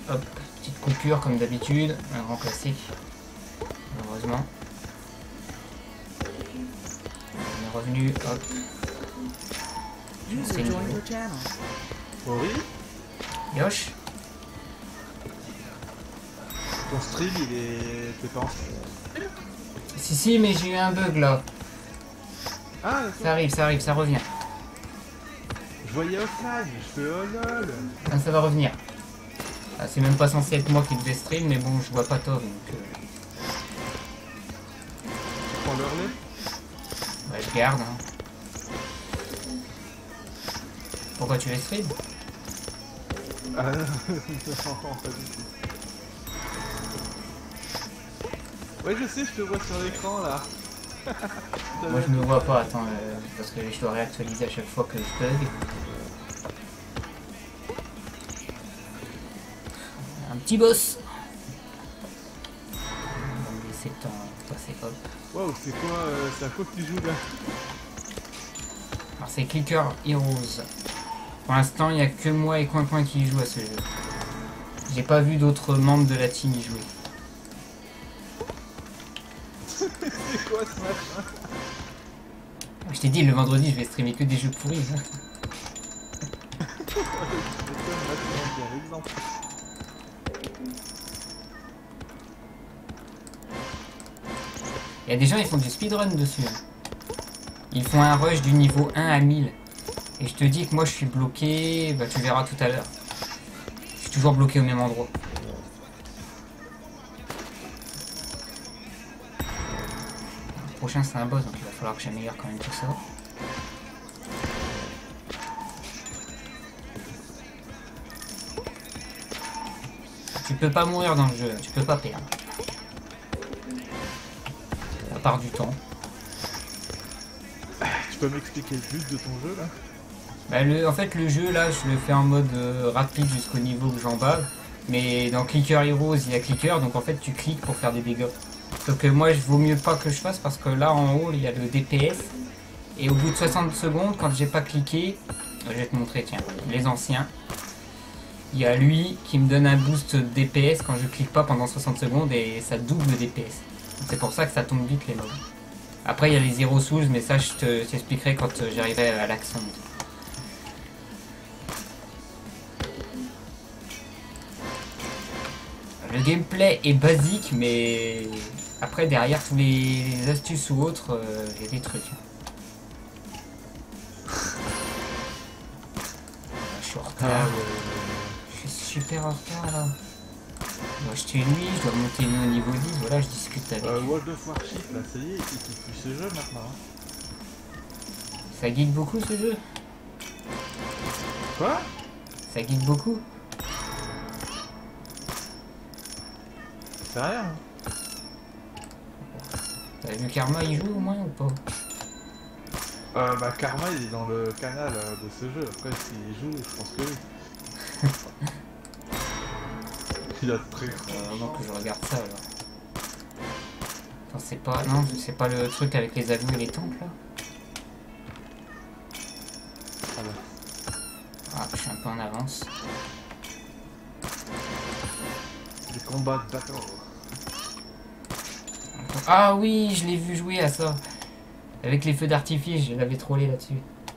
Hop, petite coupure comme d'habitude, un grand classique. Heureusement. On est revenu, hop. User joined your channel. Oh oui. Yosh. Ton stream il est... T'es pas en stream? Si, mais j'ai eu un bug là. Ah d'accord. Ça arrive, ça revient. Je voyais offline, je fais oh lol. Ah, ça va revenir. Ah, c'est même pas censé être moi qui devais stream, mais bon, je vois pas top, donc... Tu prends leur lait? Ouais, je garde. Hein. Pourquoi tu veux stream? Ah non, non, pas du tout. Ouais je sais, je te vois sur l'écran là. Moi je me vois pas, attends, parce que je dois réactualiser à chaque fois que je bug. Un petit boss. On va me laisser le temps passer, hop. Waouh, c'est quoi, c'est à quoi que tu joues là? Alors c'est Clicker Heroes. Pour l'instant il n'y a que moi et Coin Coin qui jouent à ce jeu. J'ai pas vu d'autres membres de la team y jouer. C'est quoi ce machin? Je t'ai dit, le vendredi je vais streamer que des jeux pourris. Hein. Il y a des gens, ils font du speedrun dessus. Hein. Ils font un rush du niveau 1 à 1000. Et je te dis que moi je suis bloqué, bah tu verras tout à l'heure. Je suis toujours bloqué au même endroit. Le prochain c'est un boss, donc il va falloir que j'améliore quand même tout ça. Tu peux pas mourir dans le jeu, tu peux pas perdre. À part du temps. Tu peux m'expliquer le but de ton jeu là? Bah, en fait le jeu là je le fais en mode rapide jusqu'au niveau que j'en bats. Mais dans Clicker Heroes il y a Clicker, donc en fait tu cliques pour faire des dégâts. Sauf que moi je vaut mieux pas que je fasse parce que là en haut il y a le DPS. Et au bout de 60 secondes quand j'ai pas cliqué, je vais te montrer tiens, les anciens. Il y a lui qui me donne un boost DPS quand je clique pas pendant 60 secondes et ça double le DPS. C'est pour ça que ça tombe vite les mobs. Après il y a les Zero Souls mais ça je t'expliquerai quand j'arriverai à l'accent. Le gameplay est basique mais après derrière tous les astuces ou autres, il y a des trucs. Je suis en retard. Je suis super en retard là. Je dois acheter une nuit, je dois monter une au niveau 10, voilà je discute avec. World of Warship là, ça y est, il quitte plus ce jeu maintenant. Hein. Ça guide beaucoup ce jeu? Quoi? Ça guide beaucoup? C'est rien. Hein. T'as vu Karma il joue au moins ou pas? Bah Karma il est dans le canal de ce jeu, après s'il joue, je pense que oui. Il a très Non que je regarde ça alors. Enfin, c'est pas. Non, c'est pas le truc avec les avions et les tanks là? Ah bah. Ah, je suis un peu en avance. Les combats de bateau. Ah oui, je l'ai vu jouer à ça. Avec les feux d'artifice, je l'avais trollé là-dessus.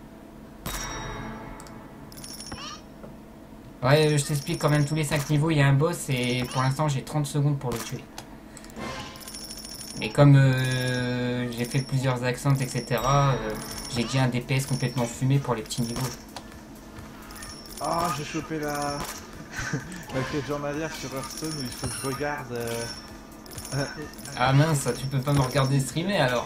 Ouais, je t'explique quand même tous les 5 niveaux, il y a un boss et pour l'instant j'ai 30 secondes pour le tuer. Mais comme j'ai fait plusieurs accents, etc., j'ai déjà un DPS complètement fumé pour les petits niveaux. Ah, j'ai chopé la quête journalière sur Hearthstone où il faut que je regarde. Ah mince, tu peux pas me regarder streamer alors.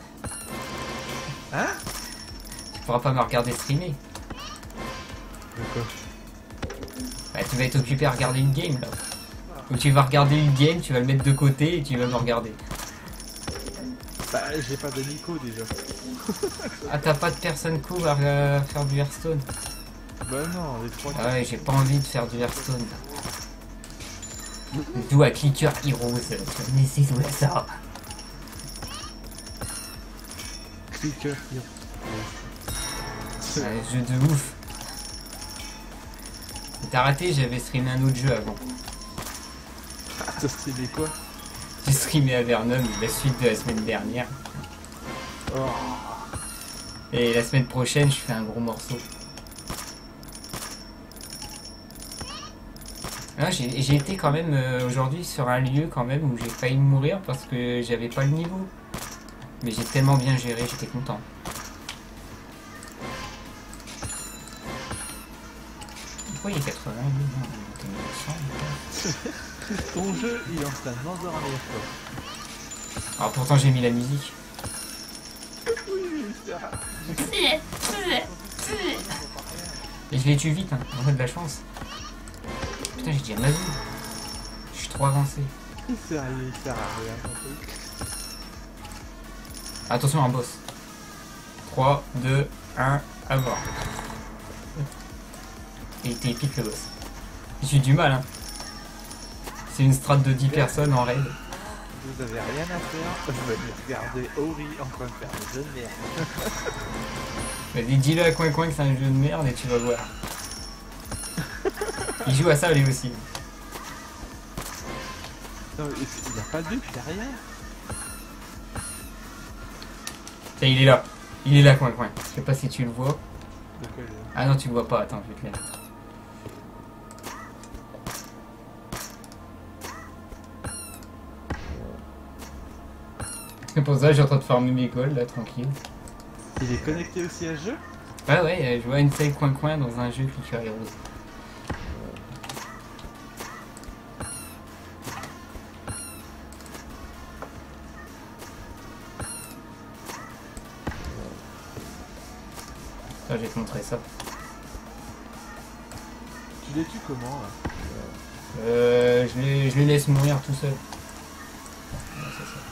Hein? Tu pourras pas me regarder streamer. De quoi? Bah, tu vas être occupé à regarder une game là. Ou tu vas regarder une game, tu vas le mettre de côté et tu vas me regarder. Bah, j'ai pas de Nico déjà. Ah, t'as pas de personne cool à faire du Hearthstone? Bah non, les trois. Ah ouais, j'ai pas envie de faire du Hearthstone. D'où à Clicker Heroes, mais c'est où ça? Clicker. Un jeu de ouf. T'as raté, j'avais streamé un autre jeu avant. T'as streamé quoi? J'ai streamé à Vernon, la suite de la semaine dernière. Oh. Et la semaine prochaine, je fais un gros morceau. Ah, j'ai été quand même aujourd'hui sur un lieu quand même où j'ai failli mourir parce que j'avais pas le niveau. Mais j'ai tellement bien géré, j'étais content. Pourquoi il est 80 lui, non, il était 900, Ton jeu, il est en train de m'endormir quoi. alors pourtant j'ai mis la musique. Oui, ça. Et je l'ai tué vite, hein. On a de la chance. Putain, j'ai dit Amazon. Je suis trop avancé. Sérieux, il sert à rien ton truc. Attention, un boss. 3, 2, 1, à voir. Et il était épique le boss. J'ai eu du mal, hein. C'est une strat de 10 personnes en raid. Vous avez rien à faire, je vais regarder Ori en train de faire des jeux de merde. Vas-y, dis-le à Coin Coin que c'est un jeu de merde et tu vas voir. Il joue à ça lui aussi. Non, mais il a pas de but derrière. Tiens, il est là. Il est là, Coin Coin. Je sais pas si tu le vois. De quoi il est? Ah non, tu le vois pas. Attends, je vais te le mettre. C'est pour ça que je suis en train de farmer mes golds là, tranquille. Il est connecté aussi à ce jeu? Ah ouais, je vois une seule Coin Coin dans un jeu Clicker Heroes. Ah, je vais te montrer ça. Tu les tues comment là? Je les laisse mourir tout seul. Ouais, c'est ça.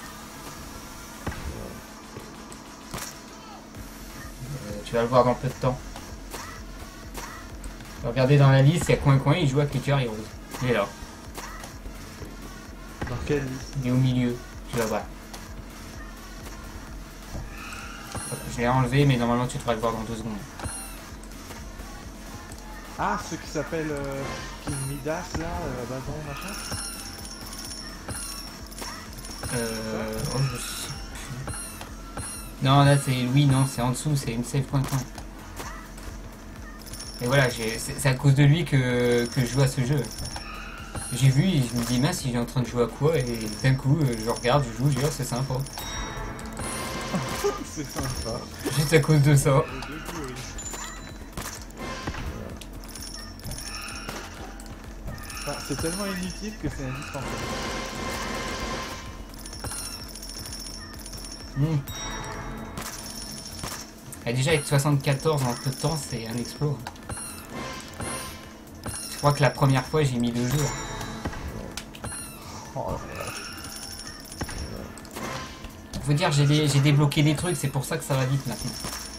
Tu vas le voir dans peu de temps. Regardez dans la liste, il y a Coin Coin, il joue à Clicker Heroes. Il est là. Dans quelle liste? Il est au milieu. Tu vas voir. Je l'ai enlevé, mais normalement tu devras le voir dans 2 secondes. Ah, ceux qui s'appellent King Midas là, Bazon, machin? Oh, je sais plus. Non, là c'est Louis, non, c'est en dessous, c'est une save Coin Coin. Et voilà, c'est à cause de lui que je joue à ce jeu. J'ai vu et je me dis mince, il est en train de jouer à quoi, et d'un coup je regarde, je joue, je dis oh, c'est sympa. C'est sympa. Juste à cause de ça. Au début, oui. Enfin, c'est tellement inutile que c'est indispensable. Et déjà avec 74 en peu de temps, c'est un exploit. Je crois que la première fois j'ai mis 2 jours. Oh, Faut dire j'ai débloqué des trucs, c'est pour ça que ça va vite maintenant.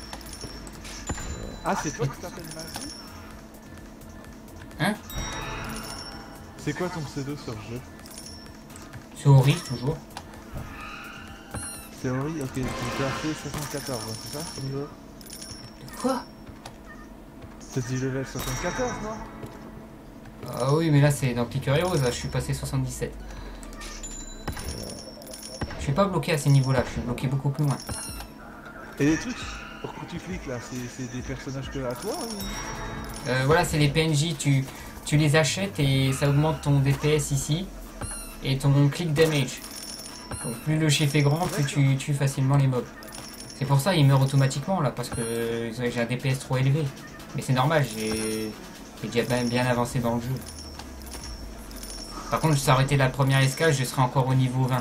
ah, c'est toi qui t'appelles Magie? Hein? C'est quoi ton pseudo sur le jeu? C'est horrible toujours. C'est Ori, ok, tu as fait 74, c'est ça? Niveau? Quoi? C'est du level 74, non? Ah oui, mais là c'est dans Clicker Heroes, là je suis passé 77. Je suis pas bloqué à ces niveaux-là, je suis bloqué beaucoup plus loin. Et les trucs, pourquoi tu cliques là? C'est des personnages que à toi ou... Voilà, c'est les PNJ, tu les achètes et ça augmente ton DPS ici et ton click damage. Donc plus le chiffre est grand, plus tu tues facilement les mobs. C'est pour ça ils meurent automatiquement là, parce que j'ai un DPS trop élevé. Mais c'est normal, j'ai déjà bien avancé dans le jeu. Par contre, ça aurait été la première escale, je serais encore au niveau 20.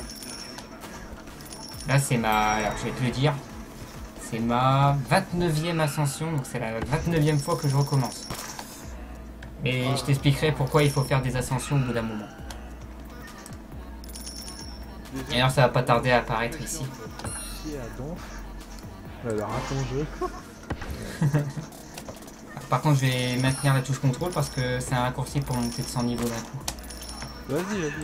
Là c'est ma... Alors je vais te le dire. C'est ma 29e ascension, donc c'est la 29e fois que je recommence. Et je t'expliquerai pourquoi il faut faire des ascensions au bout d'un moment. Et alors ça va pas tarder à apparaître ici. Chier à donf. Alors à ton jeu. Par contre je vais maintenir la touche contrôle parce que c'est un raccourci pour monter de 100 niveaux d'un coup. Vas-y, vas-y.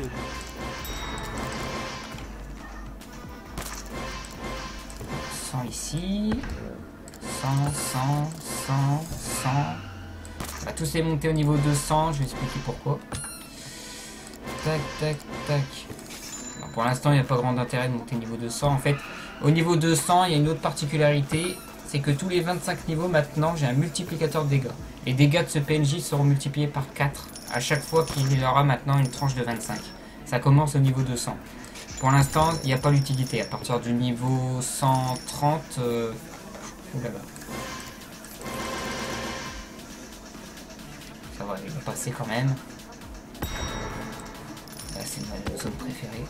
100 ici. 100, 100, 100, 100. On va tous les monter au niveau 200, je vais expliquer pourquoi. tac, tac, tac. Bon, pour l'instant, il n'y a pas grand intérêt de monter niveau 200. En fait, au niveau 200, il y a une autre particularité. C'est que tous les 25 niveaux, maintenant, j'ai un multiplicateur de dégâts. Les dégâts de ce PNJ seront multipliés par 4 à chaque fois qu'il aura maintenant une tranche de 25. Ça commence au niveau 200. Pour l'instant, il n'y a pas l'utilité. À partir du niveau 130... Ouh là là. Ça va, il va passer quand même. Là, c'est ma zone préférée.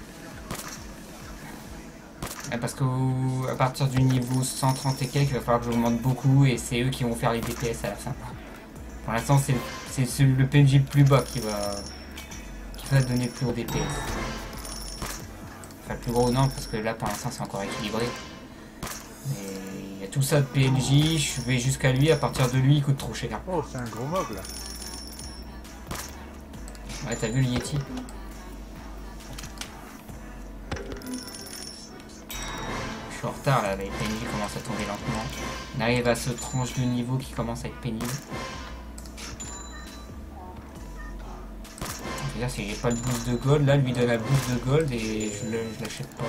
Parce qu'à partir du niveau 130 et quelques, il va falloir que j'augmente beaucoup et c'est eux qui vont faire les DPS à la fin. Pour l'instant, c'est le PNJ le plus bas qui va donner le plus gros DPS. Enfin, le plus gros non, parce que là pour l'instant c'est encore équilibré. Mais il y a tout ça de PNJ, je vais jusqu'à lui, à partir de lui il coûte trop cher. Oh, c'est un gros mob là. Ouais, t'as vu le Yeti? Je suis en retard là, les PNJ commencent à tomber lentement. On arrive à ce tranche de niveau qui commence à être pénible. C'est-à-dire si j'ai pas le boost de gold, là lui donne un boost de gold et je l'achète pas.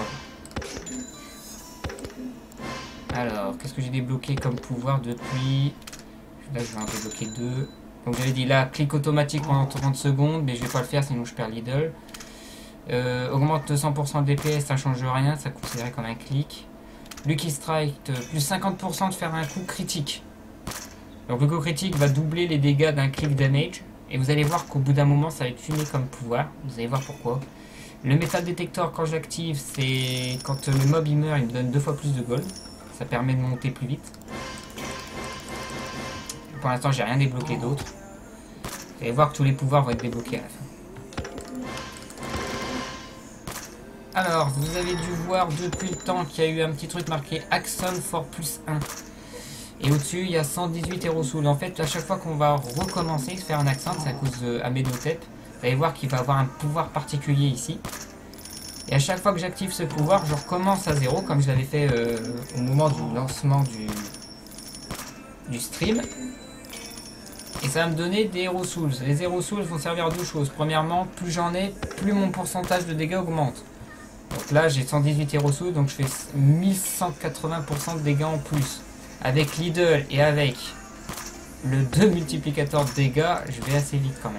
Alors, qu'est-ce que j'ai débloqué comme pouvoir depuis... Là je vais en débloquer 2. Donc j'avais dit là, clic automatique pendant 30 secondes, mais je vais pas le faire sinon je perds l'idole. Augmente de 100% de DPS, ça change rien, ça considéré comme un clic. Lucky Strike, plus 50% de faire un coup critique. Donc le coup critique va doubler les dégâts d'un click damage. Et vous allez voir qu'au bout d'un moment ça va être fumé comme pouvoir. Vous allez voir pourquoi. Le Metal Detector quand j'active, c'est quand le mob il meurt, il me donne 2 fois plus de gold. Ça permet de monter plus vite. Pour l'instant j'ai rien débloqué d'autre. Vous allez voir que tous les pouvoirs vont être débloqués à la fin. Alors, vous avez dû voir depuis le temps qu'il y a eu un petit truc marqué Axon for plus 1. Et au-dessus, il y a 118 Hero Soul. En fait, à chaque fois qu'on va recommencer, faire un accent, c'est à cause de Amedotep. Vous allez voir qu'il va avoir un pouvoir particulier ici. Et à chaque fois que j'active ce pouvoir, je recommence à 0, comme je l'avais fait au moment du lancement du stream. Et ça va me donner des Hero Souls. Les Hero Souls vont servir à deux choses. Premièrement, plus j'en ai, plus mon pourcentage de dégâts augmente. Donc là, j'ai 118 Hero Souls, donc je fais 1180% de dégâts en plus. Avec l'idole et avec le 2 multiplicateur de dégâts, je vais assez vite quand même.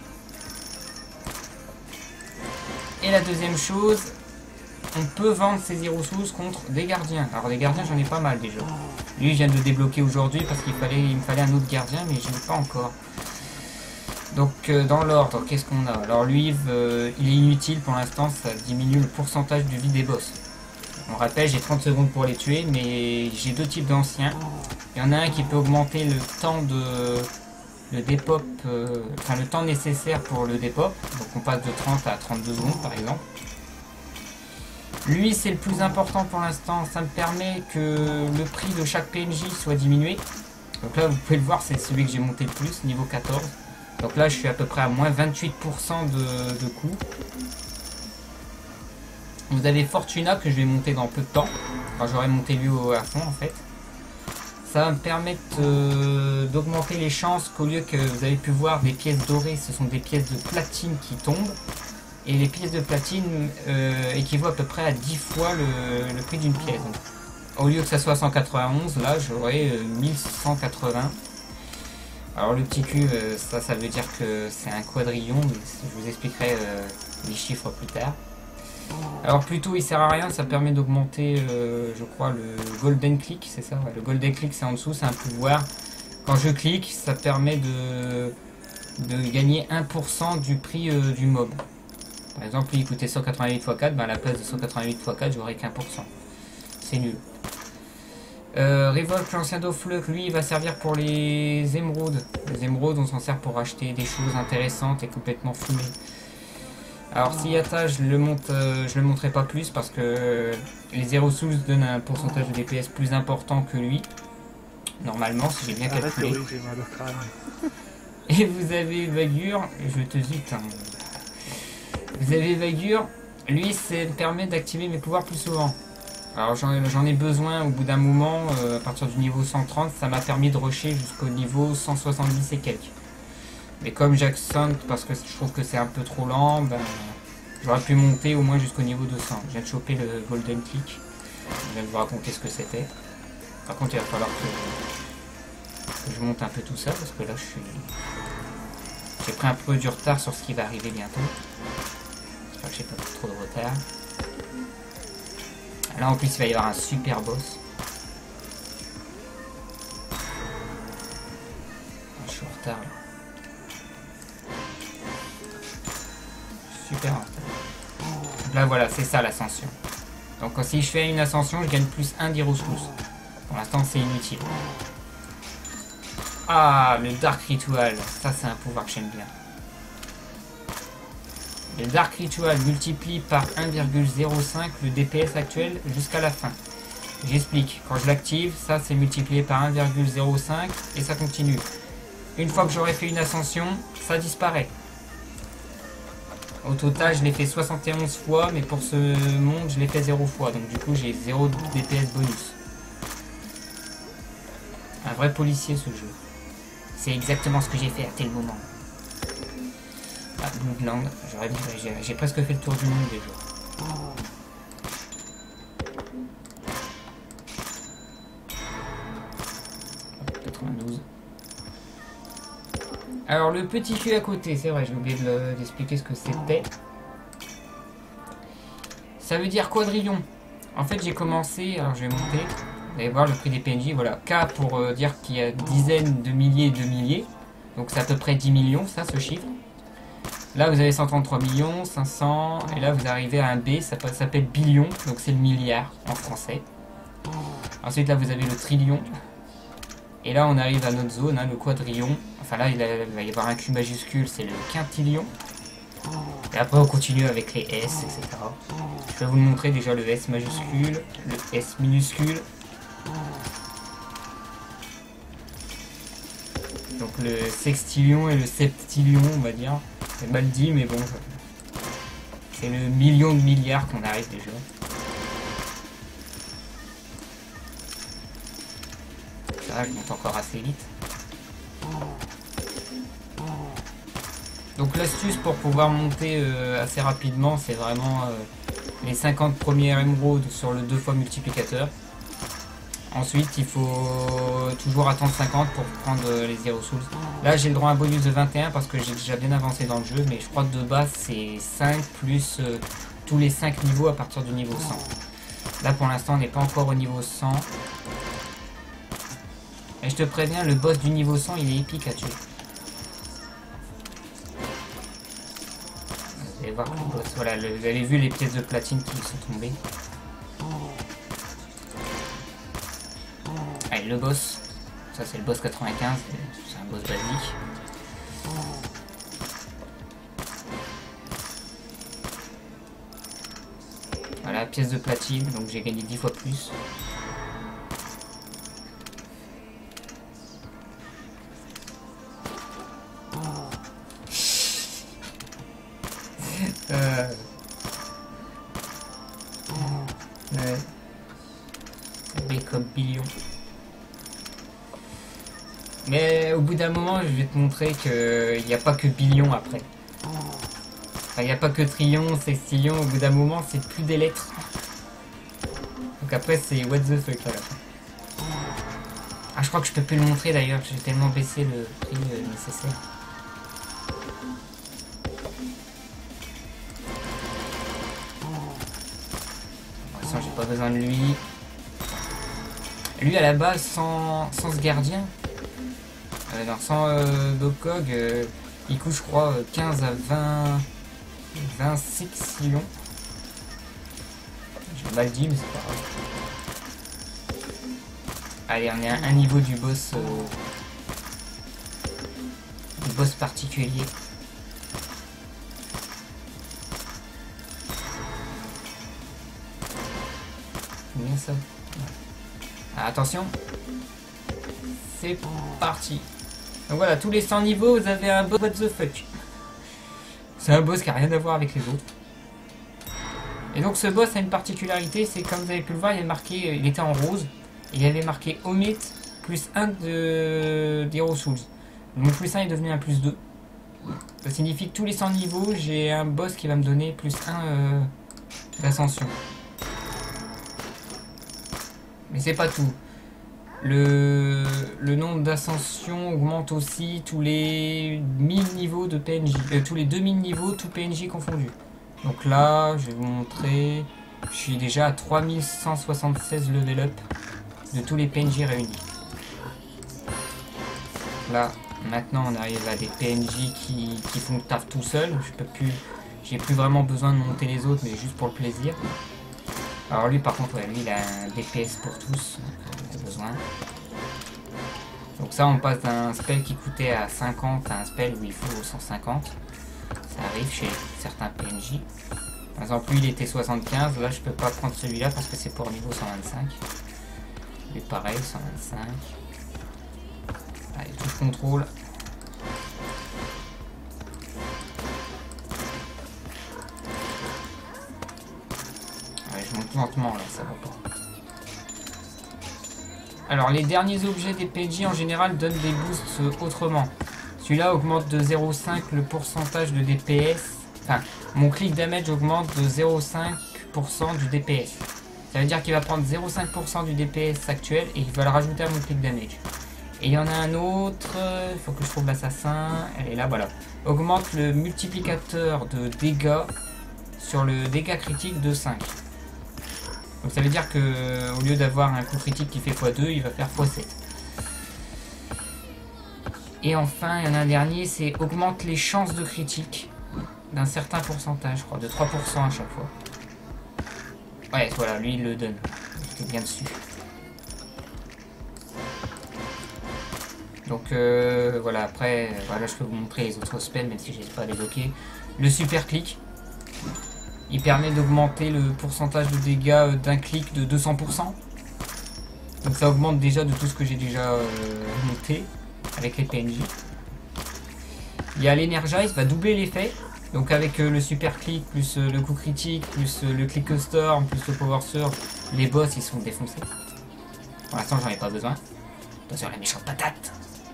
Et la deuxième chose, on peut vendre ces Hero Souls contre des gardiens. Alors des gardiens, j'en ai pas mal déjà. Lui, je viens de le débloquer aujourd'hui parce qu'il me fallait un autre gardien, mais je n'ai pas encore. Donc dans l'ordre, qu'est-ce qu'on a? Alors lui, il est inutile pour l'instant, ça diminue le pourcentage de vie des boss. On rappelle, j'ai 30 secondes pour les tuer, mais j'ai deux types d'anciens. Il y en a un qui peut augmenter le temps de dépop, enfin le temps nécessaire pour le dépop. Donc on passe de 30 à 32 secondes par exemple. Lui c'est le plus important pour l'instant, ça me permet que le prix de chaque PNJ soit diminué. Donc là vous pouvez le voir, c'est celui que j'ai monté le plus, niveau 14. Donc là je suis à peu près à moins 28% de coût. Vous avez Fortuna que je vais monter dans peu de temps. Quand j'aurai monté lui à fond en fait. Ça va me permettre d'augmenter les chances qu'au lieu que vous avez pu voir des pièces dorées, ce sont des pièces de platine qui tombent. Et les pièces de platine équivaut à peu près à 10 fois le prix d'une pièce. Donc, au lieu que ça soit 191, là j'aurai 1180. Alors le petit cul, ça veut dire que c'est un quadrillon, mais je vous expliquerai les chiffres plus tard. Alors plutôt il sert à rien, ça permet d'augmenter je crois le golden click, c'est ça ouais, le golden click c'est en dessous, c'est un pouvoir. Quand je clique, ça permet de gagner 1% du prix du mob. Par exemple lui il coûtait 188 x 4, ben à la place de 188 x 4 j'aurai qu'1%. C'est nul. Revolt, l'ancien Dofluk, lui il va servir pour les émeraudes. Les émeraudes on s'en sert pour acheter des choses intéressantes et complètement fumées. Alors Siyata je le montrerai pas plus parce que les Hero Souls donnent un pourcentage de DPS plus important que lui. Normalement si j'ai bien calculé. Et vous avez Vagur, je te zute. Hein. Vous avez Vagur, lui ça me permet d'activer mes pouvoirs plus souvent. Alors j'en ai besoin au bout d'un moment, à partir du niveau 130, ça m'a permis de rusher jusqu'au niveau 170 et quelques. Mais comme j'accente parce que je trouve que c'est un peu trop lent, ben, j'aurais pu monter au moins jusqu'au niveau 200. Je viens de choper le Golden Click. Je viens de vous raconter ce que c'était. Par contre, il va falloir que je monte un peu tout ça parce que là, j'ai pris un peu du retard sur ce qui va arriver bientôt. J'espère que j'ai pas trop de retard. Là, en plus, il va y avoir un super boss. Je suis en retard là. Super en retard. Là, voilà, c'est ça l'ascension. Donc, si je fais une ascension, je gagne plus 1 d'Heroes. Pour l'instant, c'est inutile. Ah, le Dark Ritual. Ça, c'est un pouvoir que j'aime bien. Le Dark Ritual multiplie par 1,05 le DPS actuel jusqu'à la fin. J'explique. Quand je l'active, ça, c'est multiplié par 1,05 et ça continue. Une fois que j'aurai fait une ascension, ça disparaît. Au total, je l'ai fait 71 fois, mais pour ce monde, je l'ai fait 0 fois. Donc du coup, j'ai 0 DPS bonus. Un vrai policier, ce jeu. C'est exactement ce que j'ai fait à tel moment. Ah, Bloodland, j'ai presque fait le tour du monde déjà. 92. Alors le petit cul à côté, c'est vrai, j'ai oublié d'expliquer ce que c'était. Ça veut dire quadrillon. En fait, j'ai commencé, alors je vais monter. Vous allez voir le prix des PNJ, voilà. K pour dire qu'il y a dizaines de milliers de milliers. Donc c'est à peu près 10 millions, ça, ce chiffre. Là, vous avez 133 millions, 500. Et là, vous arrivez à un B, ça s'appelle billion. Donc c'est le milliard en français. Ensuite, là, vous avez le trillion. Et là, on arrive à notre zone, hein, le quadrillion. Enfin là, il va y avoir un Q majuscule, c'est le quintillion. Et après, on continue avec les S, etc. Je vais vous le montrer déjà, le S majuscule, le S minuscule. Donc le sextillion et le septillion, on va dire. C'est mal dit, mais bon. C'est le million de milliards qu'on arrive déjà. Ça, je monte encore assez vite. Donc l'astuce pour pouvoir monter assez rapidement, c'est vraiment les 50 premières émeraudes sur le 2 fois multiplicateur. Ensuite, il faut toujours attendre 50 pour prendre les Heroes Souls. Là, j'ai le droit à un bonus de 21 parce que j'ai déjà bien avancé dans le jeu, mais je crois que de base, c'est 5 plus tous les 5 niveaux à partir du niveau 100. Là, pour l'instant, on n'est pas encore au niveau 100. Et je te préviens, le boss du niveau 100, il est épique à tuer. Vous allez voir le boss. Voilà, vous avez vu les pièces de platine qui sont tombées. Allez, le boss. Ça, c'est le boss 95. C'est un boss basique. Voilà, pièce de platine. Donc, j'ai gagné 10 fois plus. Ouais. B comme billion. Mais au bout d'un moment, je vais te montrer qu'il n'y a pas que billion après. Enfin, il n'y a pas que trillion, sextillion. Au bout d'un moment, c'est plus des lettres. Donc après, c'est what the fuck à la fin. Ah, je crois que je peux plus le montrer d'ailleurs. J'ai tellement baissé le prix nécessaire. J'ai pas besoin de lui. Lui à la base sans ce gardien. Sans Bobcog, il coûte je crois 15 à 26 millions. J'ai mal dit mais c'est pas grave. Allez, on est à un niveau du boss particulier. Bien ça. Attention. C'est parti. Donc voilà, tous les 100 niveaux, vous avez un boss what the fuck. C'est un boss qui n'a rien à voir avec les autres. Et donc ce boss a une particularité, c'est comme vous avez pu le voir, il est marqué, il était en rose. Et il y avait marqué Omit plus 1 d'Heroes Souls. Donc plus 1 est devenu un plus 2. Ça signifie que tous les 100 niveaux, j'ai un boss qui va me donner plus 1 d'ascension. Mais c'est pas tout. Le nombre d'ascension augmente aussi tous les 1000 niveaux de PNJ. Tous les 2000 niveaux, tout PNJ confondu. Donc là, je vais vous montrer. Je suis déjà à 3176 level up de tous les PNJ réunis. Là, maintenant, on arrive à des PNJ qui font le taf tout seul. J'ai plus vraiment besoin de monter les autres, mais juste pour le plaisir. Alors lui, par contre, ouais, lui, il a un DPS pour tous. Donc, besoin. Donc ça, on passe d'un spell qui coûtait à 50 à un spell où il faut 150. Ça arrive chez certains PNJ. Par exemple, lui, il était 75. Là, je peux pas prendre celui-là parce que c'est pour niveau 125. Lui, pareil, 125. Allez, touche contrôle. Allez, je monte lentement là, ça va pas. Alors, les derniers objets des PNJ en général donnent des boosts autrement. Celui-là augmente de 0,5 le pourcentage de DPS. Enfin, mon click damage augmente de 0,5% du DPS. Ça veut dire qu'il va prendre 0,5% du DPS actuel et il va le rajouter à mon click damage. Et il y en a un autre, il faut que je trouve l'assassin. Elle est là, voilà. Augmente le multiplicateur de dégâts sur le dégât critique de 5. Donc ça veut dire que au lieu d'avoir un coup critique qui fait x2, il va faire x7. Et enfin, il y en a un dernier, c'est augmente les chances de critique d'un certain pourcentage, je crois, de 3% à chaque fois. Ouais, voilà, lui il le donne. J'étais bien dessus. Donc voilà, après, voilà, je peux vous montrer les autres spells, même si je ne les ai pas débloqués. Le super clic. Il permet d'augmenter le pourcentage de dégâts d'un clic de 200%. Donc ça augmente déjà de tout ce que j'ai déjà noté avec les PNJ. Il y a l'Energize, va doubler l'effet. Donc avec le super clic, plus le coup critique, plus le click storm, plus le power surge, les boss ils sont défoncés. Pour l'instant j'en ai pas besoin. Attention la méchante patate.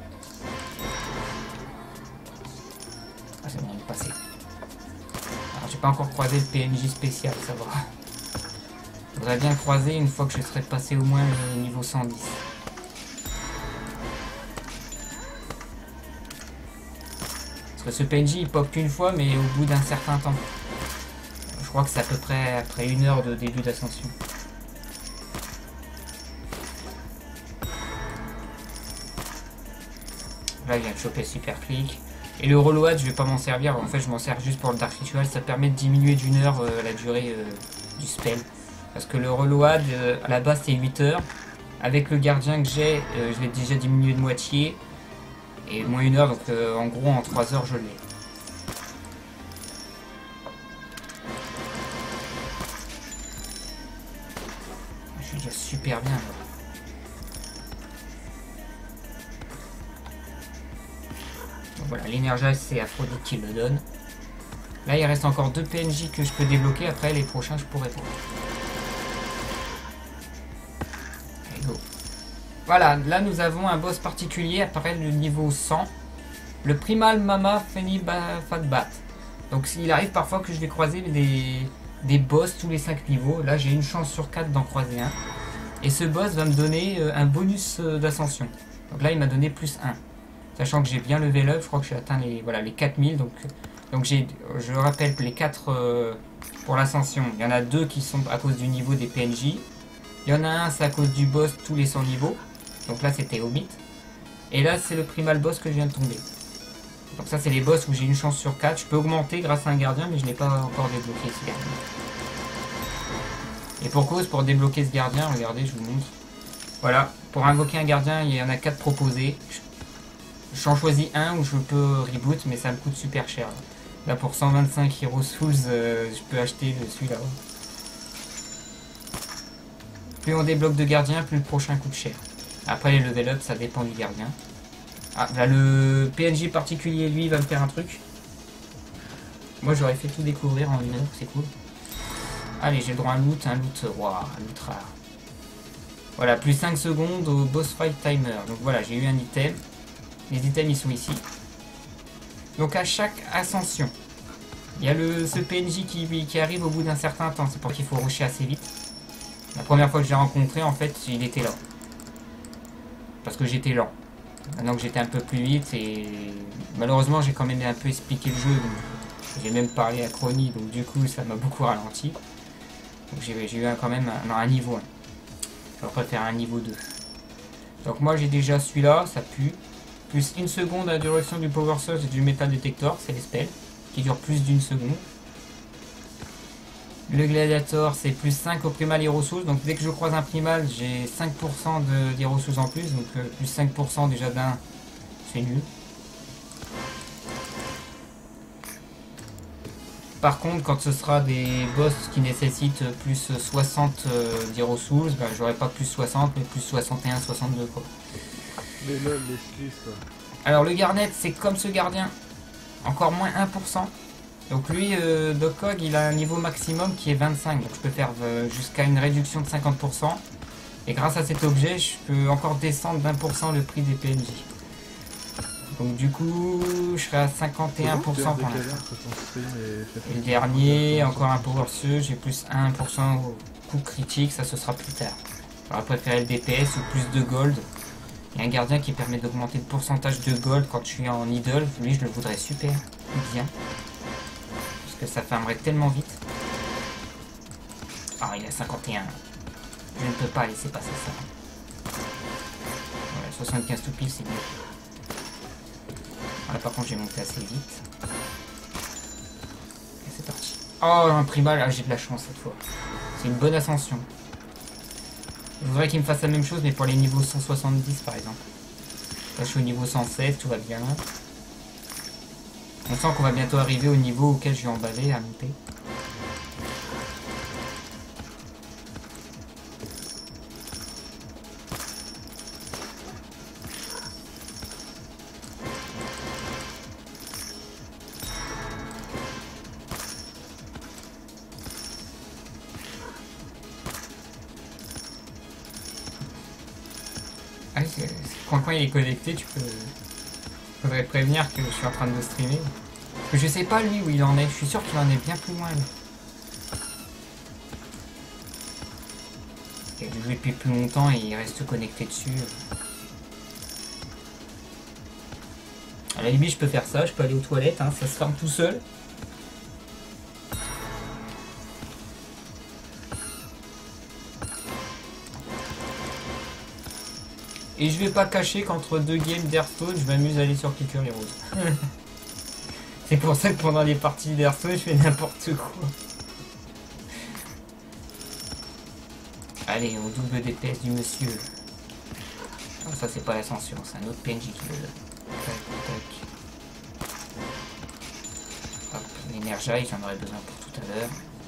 Ah c'est bon, on est passé. Alors j'ai pas encore croisé le PNJ spécial, ça va. Je voudrais bien le croiser une fois que je serai passé au moins le niveau 110. Parce que ce PNJ il pop qu'une fois mais au bout d'un certain temps. Je crois que c'est à peu près après 1 heure de début d'ascension. Là il vient de choper le super clic. Et le reload je vais pas m'en servir, en fait je m'en sers juste pour le Dark Ritual, ça permet de diminuer d'1 heure la durée du spell. Parce que le reload à la base c'est 8 heures. Avec le gardien que j'ai, je l'ai déjà diminué de moitié. Et moins 1 heure, donc en gros en 3 heures je l'ai. Je suis déjà super bien là. Donc voilà, l'énergie c'est Aphrodite qui le donne. Là il reste encore 2 PNJ que je peux débloquer, après les prochains je pourrai pas. Allez go. Voilà, là nous avons un boss particulier, apparaît le niveau 100. Le Primal Mama Feni Fatbat. Donc il arrive parfois que je vais croiser des boss tous les 5 niveaux. Là j'ai une chance sur 4 d'en croiser un. Et ce boss va me donner un bonus d'ascension. Donc là il m'a donné plus 1. Sachant que j'ai bien level up, je crois que j'ai atteint les 4000. Donc je rappelle que les 4 pour l'ascension, il y en a 2 qui sont à cause du niveau des PNJ. Il y en a un, c'est à cause du boss tous les 100 niveaux. Donc là c'était Hobbit. Et là c'est le primal boss que je viens de tomber. Donc ça c'est les boss où j'ai une chance sur 4. Je peux augmenter grâce à un gardien, mais je n'ai pas encore débloqué ce gardien. Et pour cause, pour débloquer ce gardien, regardez, je vous montre. Voilà, pour invoquer un gardien, il y en a 4 proposés. J'en choisis un où je peux reboot, mais ça me coûte super cher. Là pour 125 Hero Souls, je peux acheter celui-là. Plus on débloque de gardiens, plus le prochain coûte cher. Après les level up, ça dépend du gardien. Ah, là le PNJ particulier, lui, va me faire un truc. Moi j'aurais fait tout découvrir en 1 heure, c'est cool. Allez, j'ai le droit à un loot, waouh, un loot rare. Voilà, plus 5 secondes au boss fight timer. Donc voilà, j'ai eu un item. Les items ils sont ici. Donc à chaque ascension, il y a ce PNJ qui arrive au bout d'un certain temps. C'est pour qu'il faut rusher assez vite. La première fois que j'ai rencontré, en fait, il était là. Parce que j'étais lent. Maintenant que j'étais un peu plus vite, et malheureusement j'ai quand même un peu expliqué le jeu. J'ai même parlé à Crony, donc du coup ça m'a beaucoup ralenti. Donc j'ai eu quand même un niveau 1. Je préfère un niveau 2. Donc moi j'ai déjà celui-là, ça pue. Plus 1 seconde à la duration du Power Surge et du Metal Detector, c'est les spells, qui durent plus d'1 seconde. Le Gladiator c'est plus 5 au Primal Hero Souls, donc dès que je croise un Primal j'ai 5% d'Hero Souls en plus, donc plus 5% déjà d'un, c'est nul. Par contre quand ce sera des boss qui nécessitent plus 60 d'Hero Souls, ben, j'aurai pas plus 60 mais plus 61, 62 quoi. Mais là, l'excuse quoi. Alors le Garnet c'est comme ce gardien, encore moins 1%. Donc lui, Docog, il a un niveau maximum qui est 25, donc je peux faire jusqu'à une réduction de 50%. Et grâce à cet objet, je peux encore descendre d'1% le prix des PNJ. Donc du coup, je serai à 51% pour l'instant. Et le dernier, encore un Power Surge, j'ai plus 1% au coup critique, ça ce sera plus tard. J'aurais préféré le DPS ou plus de gold. Il y a un gardien qui permet d'augmenter le pourcentage de gold quand je suis en idle, lui je le voudrais super bien. Que ça fermerait tellement vite. Ah, il a 51. Je ne peux pas laisser passer ça. Voilà, 75 tout pile, c'est mieux. Voilà, par contre, j'ai monté assez vite. Et c'est parti. Oh, un primal, ah, j'ai de la chance cette fois. C'est une bonne ascension. Je voudrais qu'il me fasse la même chose, mais pour les niveaux 170 par exemple. Là, je suis au niveau 116, tout va bien. On sent qu'on va bientôt arriver au niveau auquel je vais emballer à monter. Ah, quand il est connecté, tu peux... Faudrait prévenir que je suis en train de streamer. Parce que je sais pas lui où il en est. Je suis sûr qu'il en est bien plus loin. Il a joué depuis plus longtemps et il reste connecté dessus. À la limite, je peux faire ça. Je peux aller aux toilettes. Hein, ça se ferme tout seul. Et je vais pas cacher qu'entre deux games d'Hearthstone, je m'amuse à aller sur Clicker Heroes. C'est pour ça que pendant les parties d'Hearthstone, je fais n'importe quoi. Allez, on double DPS du monsieur. Non, ça c'est pas l'ascension, c'est un autre PNJ qui le donne. Tac, tac. Hop, l'énergie, j'en aurais besoin pour tout à l'heure.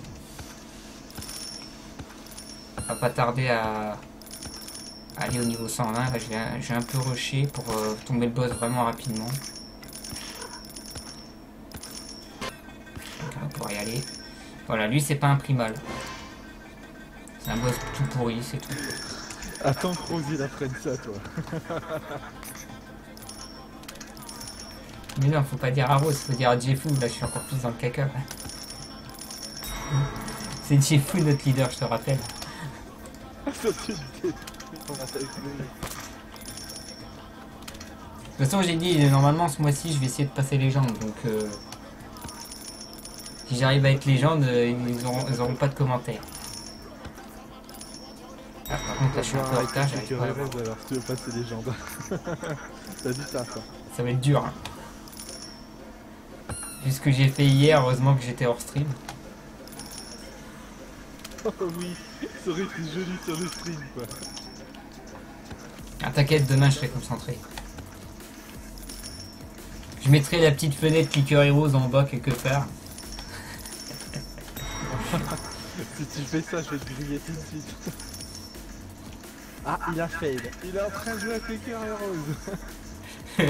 On va pas tarder à aller au niveau 120, là j'ai un peu rushé pour tomber le boss vraiment rapidement. Donc on va pouvoir y aller. Voilà, lui c'est pas un primal. C'est un boss tout pourri, c'est tout. Attends que Rosy apprenne ça toi. Mais non, faut pas dire à Rose, faut dire à Jeffou, là je suis encore plus dans le caca. C'est Jeffou notre leader, je te rappelle. De toute façon j'ai dit, normalement ce mois-ci je vais essayer de passer légende, donc si j'arrive à être légende, ils auront pas de commentaires. Ah, par contre là je suis un peu en retard, j'arrive pas à voir. alors tu veux passer légende. T'as dit ça quoi. Ça va être dur hein. Vu ce que j'ai fait hier, heureusement que j'étais hors stream. Oh oui, ça aurait été joli sur le stream quoi. Ah t'inquiète, demain je serai concentré. Je mettrai la petite fenêtre Clicker Heroes en bas quelque part. Si tu fais ça, je vais te griller tout de suite. Ah, il a fail. Il est en train de jouer à Clicker Heroes.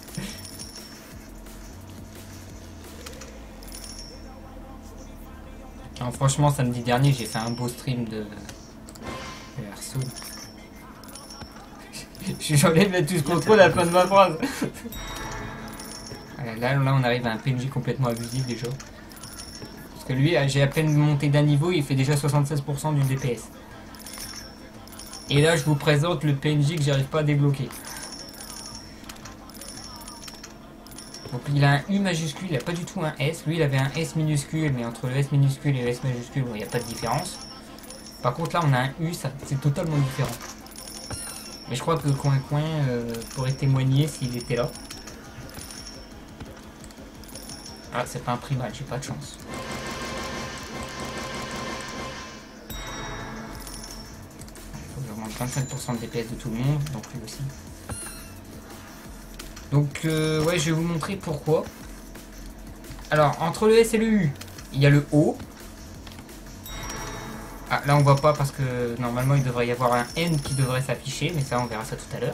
Alors, franchement, samedi dernier, j'ai fait un beau stream de Hearthstone. J'enlève la touche contrôle à la fin de ma phrase. Allez, Là, on arrive à un PNJ complètement abusif déjà. Parce que lui, j'ai à peine monté d'un niveau, il fait déjà 76% du DPS. Et là, je vous présente le PNJ que j'arrive pas à débloquer. Donc il a un U majuscule, il n'a pas du tout un S. Lui, il avait un S minuscule, mais entre le S minuscule et le S majuscule, il n'y a pas de différence. Par contre, là, on a un U, c'est totalement différent. Mais je crois que Coin pourrait témoigner s'il était là. Ah, c'est pas un primal, j'ai pas de chance. Il faut que j'augmente 25% de DPS de tout le monde, donc lui aussi. Donc, ouais, je vais vous montrer pourquoi. Alors, entre le S et le U, il y a le O. Ah, là on voit pas parce que normalement il devrait y avoir un N qui devrait s'afficher, mais ça on verra ça tout à l'heure.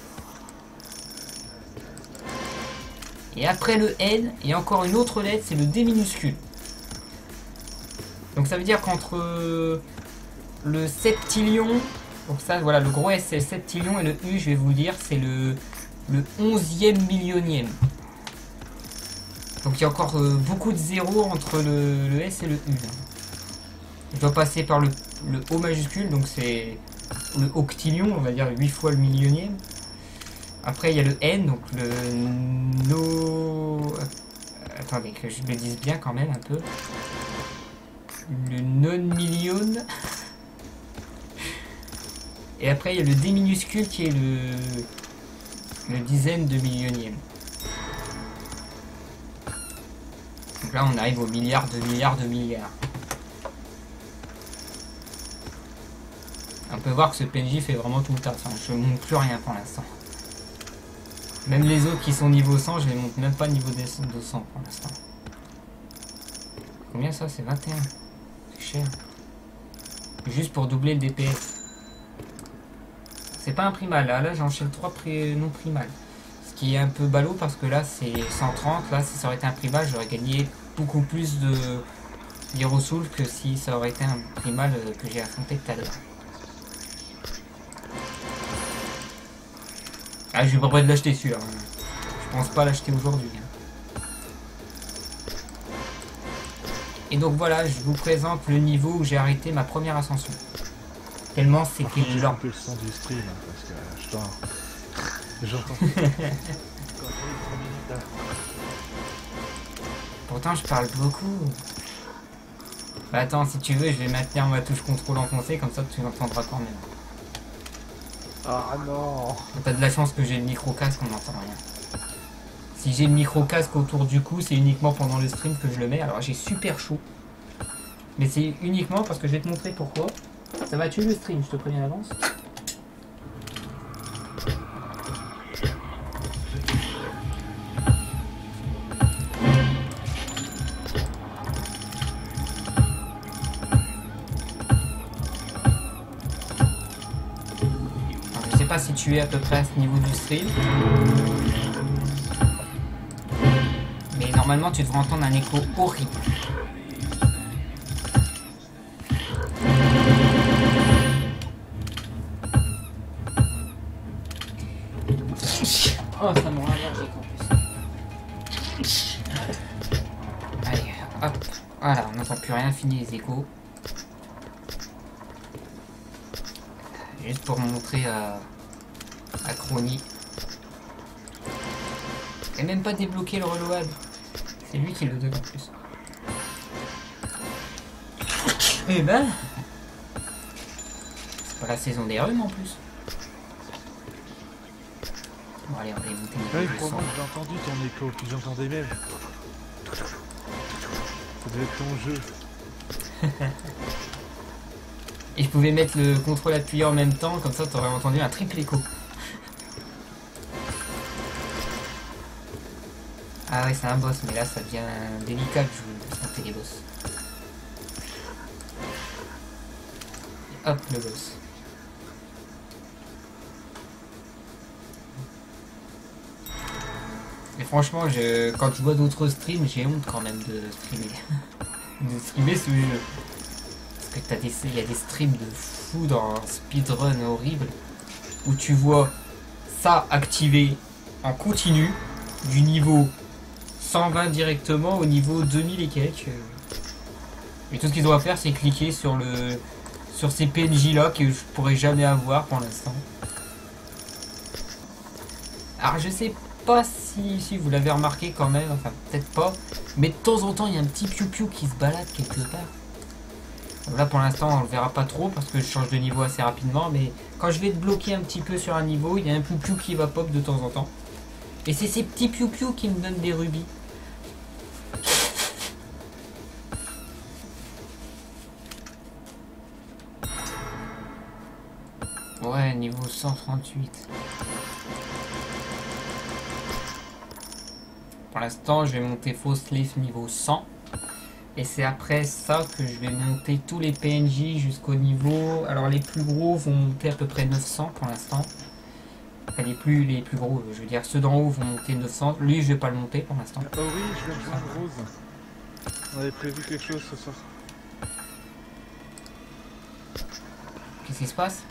Et après le N, il y a encore une autre lettre, c'est le D minuscule. Donc ça veut dire qu'entre le septillion, donc ça voilà, le gros S c'est le septillion et le U, je vais vous dire, c'est le 11e millionième. Donc il y a encore beaucoup de zéros entre le S et le U. Je dois passer par le O majuscule, donc c'est le octillion, on va dire 8 fois le millionième. Après il y a le N, donc le no... Attendez que je le dise bien quand même un peu. Le non-million. Et après il y a le D minuscule qui est le dizaine de millionième. Donc là on arrive aux milliards de milliards de milliards. On peut voir que ce PNJ fait vraiment tout le taf. Enfin, je ne monte plus rien pour l'instant. Même les autres qui sont niveau 100, je les monte même pas niveau 200 pour l'instant. Combien ça? C'est 21. C'est cher. Juste pour doubler le DPS. C'est pas un primal. Là j'enchaîne 3 non primal. Ce qui est un peu ballot parce que là c'est 130. Là si ça aurait été un primal, j'aurais gagné beaucoup plus de Hero Soul que si ça aurait été un primal que j'ai affronté tout à l'heure. Ah, je vais pas près de l'acheter celui-là. Je pense pas l'acheter aujourd'hui. Et donc voilà, je vous présente le niveau où j'ai arrêté ma première ascension. Tellement c'était lent. Un peu le son du stream, parce que j'entends. Pourtant je parle beaucoup. Bah attends, si tu veux, je vais maintenir ma touche contrôle enfoncée, comme ça tu l'entendras quand même. Ah non. T'as de la chance que j'ai le micro-casque, on n'entend rien. Si j'ai le micro-casque autour du cou, c'est uniquement pendant le stream que je le mets. Alors j'ai super chaud. Mais c'est uniquement parce que je vais te montrer pourquoi. Ça va tuer le stream, je te préviens d'avance. Alors, je sais pas si tu es à peu près à ce niveau du stream. Mais normalement tu devrais entendre un écho horrible. Oh, ça me rend allergique en plus. Allez, hop. Voilà, on n'entend plus rien, fini les échos. Juste pour montrer à Crony. Il n'a même pas débloqué le reload. C'est lui qui le donne en plus. Eh ben, c'est pas la saison des rhumes en plus. Bon allez, on va éviter Ouais, les pour moi j'ai entendu ton écho, puis j'entendais même. Ça devait être ton jeu. Et je pouvais mettre le contrôle appuyé en même temps, comme ça tu aurais entendu un triple écho. Ah ouais, c'est un boss, mais là ça devient délicat de affronter les boss. Et hop, le boss. Et franchement, quand je vois d'autres streams, j'ai honte quand même de streamer. De streamer ce jeu. Parce que il y a des streams de fou dans un speedrun horrible où tu vois ça activé en continu du niveau 120 directement au niveau 2000 et quelques. Et tout ce qu'ils ont à faire, c'est cliquer sur ces PNJ là que je pourrais jamais avoir pour l'instant. Alors je sais pas si vous l'avez remarqué quand même, enfin peut-être pas, mais de temps en temps il y a un petit piou-piou qui se balade quelque part. Donc là pour l'instant on le verra pas trop parce que je change de niveau assez rapidement, mais quand je vais te bloquer un petit peu sur un niveau, il y a un piou-piou qui va pop de temps en temps. Et c'est ces petits piou-piou qui me donnent des rubis. Ouais, niveau 138. Pour l'instant, je vais monter Fausse Leaf niveau 100. Et c'est après ça que je vais monter tous les PNJ jusqu'au niveau... Alors les plus gros vont monter à peu près 900 pour l'instant. Enfin, les plus gros, je veux dire ceux d'en haut vont monter 900. Lui, je vais pas le monter pour l'instant. Oh oui, je vais rejoindre Rose. On avait prévu quelque chose ce soir. Qu'est-ce qui se passe?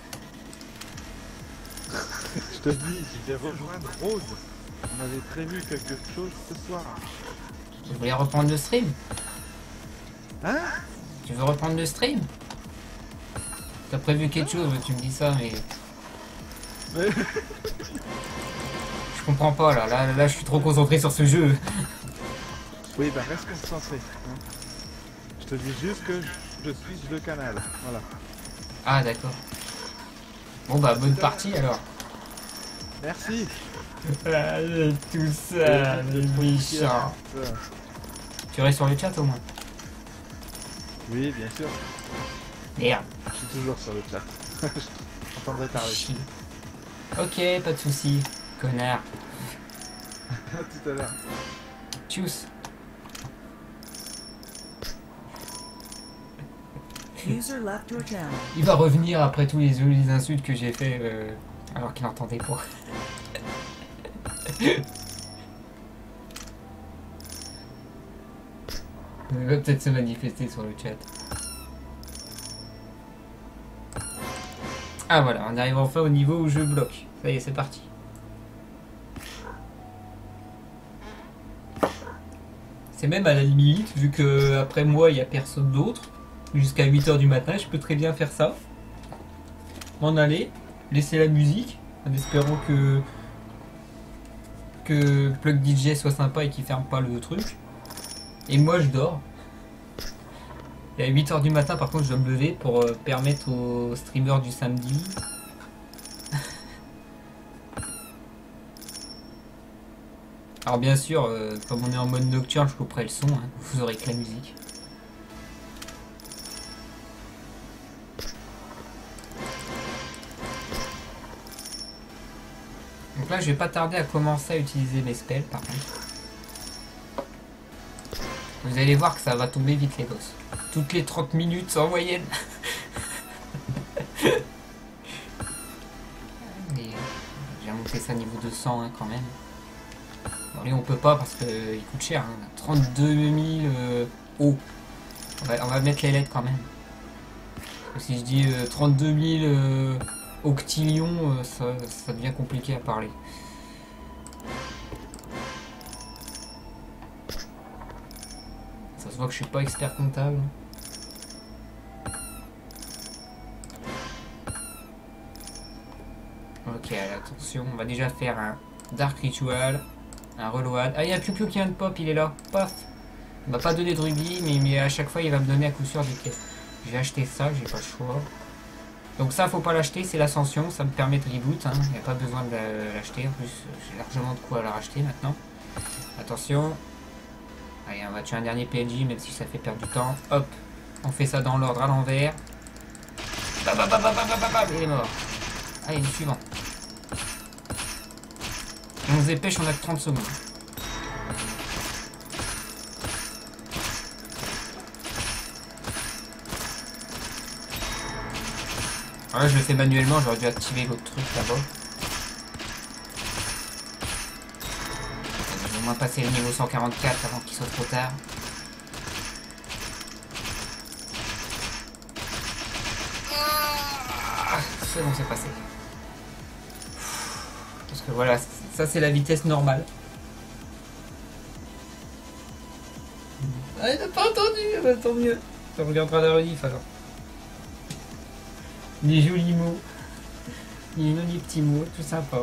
Je te dis, je vais rejoindre Rose. On avait prévu quelque chose ce soir. Tu voulais reprendre le stream? Hein? Tu veux reprendre le stream? T'as prévu quelque chose, tu me dis ça, mais... Mais... Je comprends pas, là, je suis trop concentré sur ce jeu. Oui, bah reste concentré. Hein. Je te dis juste que je suis le canal. Voilà. Ah, d'accord. Bon, bah, bonne partie, alors. Merci. Allez, tout ça, les méchants. Tu restes sur le chat, au moins? Oui, bien sûr. Merde. Je suis toujours sur le chat. J'entendrai parler. Chier. Ok, pas de soucis, connard. À tout à l'heure. Tchuss. User left your channel. Il va revenir après tous les insultes que j'ai fait alors qu'il n'entendait pas. Il va peut-être se manifester sur le chat. Ah voilà, on arrive enfin au niveau où je bloque. Ça y est, c'est parti. C'est même à la limite, vu que après moi, il n'y a personne d'autre. Jusqu'à 8 h du matin, je peux très bien faire ça. M'en aller, laisser la musique, en espérant que Plug DJ soit sympa et qu'il ferme pas le truc. Et moi, je dors. Et à 8 h du matin, par contre, je dois me lever pour permettre aux streamers du samedi. Alors bien sûr, comme on est en mode nocturne, je couperai le son, hein. Vous aurez que la musique. Donc là, je vais pas tarder à commencer à utiliser mes spells, par contre. Vous allez voir que ça va tomber vite les gosses. Toutes les 30 minutes en moyenne. Mais j'ai monté ça niveau 200 hein, quand même. Bon, lui on peut pas parce qu'il coûte cher. Hein. 32 000 hauts. On va mettre les lettres quand même. Parce que si je dis 32 000 octillions, ça devient compliqué à parler. Ça se voit que je suis pas expert comptable. Ok, attention, on va déjà faire un Dark Ritual, un Reload. Ah, il y a un Piu-Piu qui vient de pop, il est là. Paf. Il m'a pas donné de rubis, mais à chaque fois il va me donner à coup sûr des pièces. Je vais acheter ça, j'ai pas le choix. Donc ça, faut pas l'acheter, c'est l'ascension, ça me permet de reboot. Hein. Il n'y a pas besoin de l'acheter, en plus j'ai largement de quoi la racheter maintenant. Attention. Allez, on va tuer un dernier PNJ, même si ça fait perdre du temps. Hop, on fait ça dans l'ordre à l'envers. Il est mort. Allez, le suivant. On se dépêche, on a que 30 secondes. Alors là, je le fais manuellement, j'aurais dû activer l'autre truc là-bas. Je vais au moins passer le niveau 144 avant qu'il soit trop tard. C'est bon, c'est passé. Parce que voilà, ça c'est la vitesse normale. Ah, il n'a pas entendu, bah, tant mieux. Tu regarderas la rediff alors. Des jolis mots. Des jolis petits mots, tout sympa.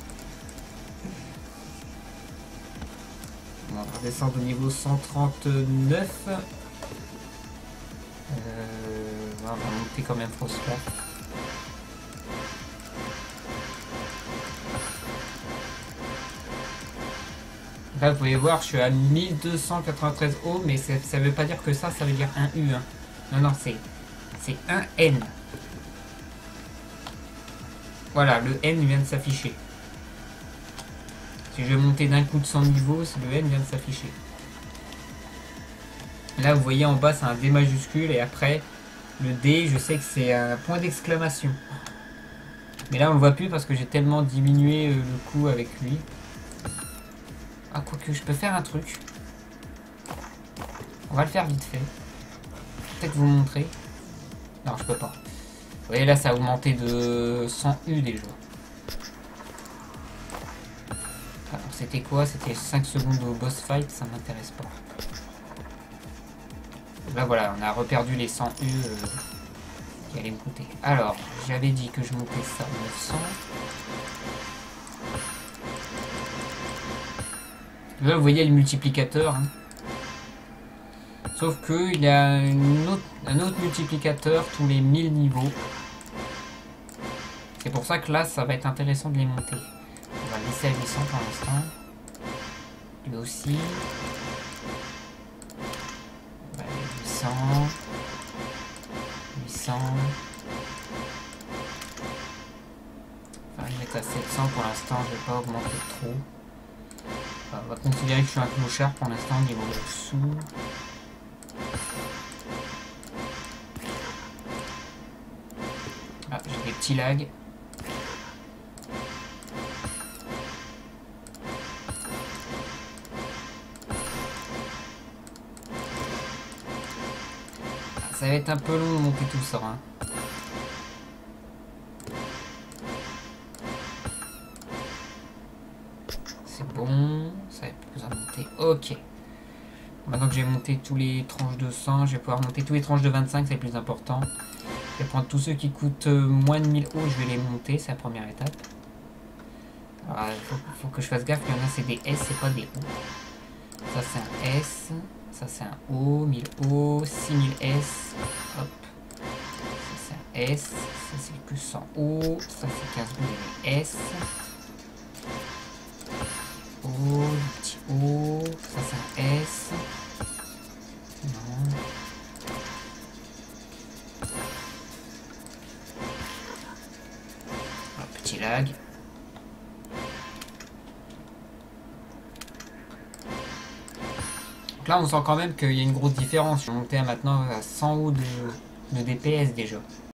On va redescendre au niveau 139. On va monter quand même Frostlass. Là, vous pouvez voir, je suis à 1293 O, mais ça veut pas dire que ça veut dire un U. Hein. Non, non, c'est un N. Voilà, le N vient de s'afficher. Si je vais monter d'un coup de 100 niveaux, le N vient de s'afficher. Là, vous voyez en bas, c'est un D majuscule, et après, le D, je sais que c'est un point d'exclamation. Mais là, on le voit plus parce que j'ai tellement diminué le coup avec lui. Ah, quoique, je peux faire un truc. On va le faire vite fait. Peut-être vous montrer. Non, je peux pas. Vous voyez, là, ça a augmenté de 100 U déjà. Alors, c'était quoi? C'était 5 secondes au boss fight, ça m'intéresse pas. Là, voilà, on a reperdu les 100 U qui allaient me coûter. Alors, j'avais dit que je montais ça à 900. Là, vous voyez le multiplicateur. Hein. Sauf qu'il y a un autre multiplicateur tous les 1000 niveaux. C'est pour ça que là, ça va être intéressant de les monter. On va le laisser à 800 pour l'instant. Lui aussi. On va aller 800. 800. On va le mettre à 700 pour l'instant. Je ne vais pas augmenter trop. On va considérer que je suis un clochard pour l'instant au niveau dessous. Ah, j'ai des petits lags. Ça va être un peu long de monter tout ça. Hein. C'est bon, ça va être plus à monter. Ok. Maintenant que j'ai monté tous les tranches de 100, je vais pouvoir monter tous les tranches de 25, c'est le plus important. Je vais prendre tous ceux qui coûtent moins de 1000 O, je vais les monter, c'est la première étape. Alors, faut que je fasse gaffe, il y en a c'est des S, c'est pas des O. Ça c'est un S, ça c'est un O, 1000 O, 6000 S, hop. Ça c'est un S, ça c'est que 100 O, ça c'est 15 000 S. O, le petit O, ça c'est un S. Non. Un petit lag. Donc là on sent quand même qu'il y a une grosse différence. Je suis monté à maintenant à 100 O de DPS déjà.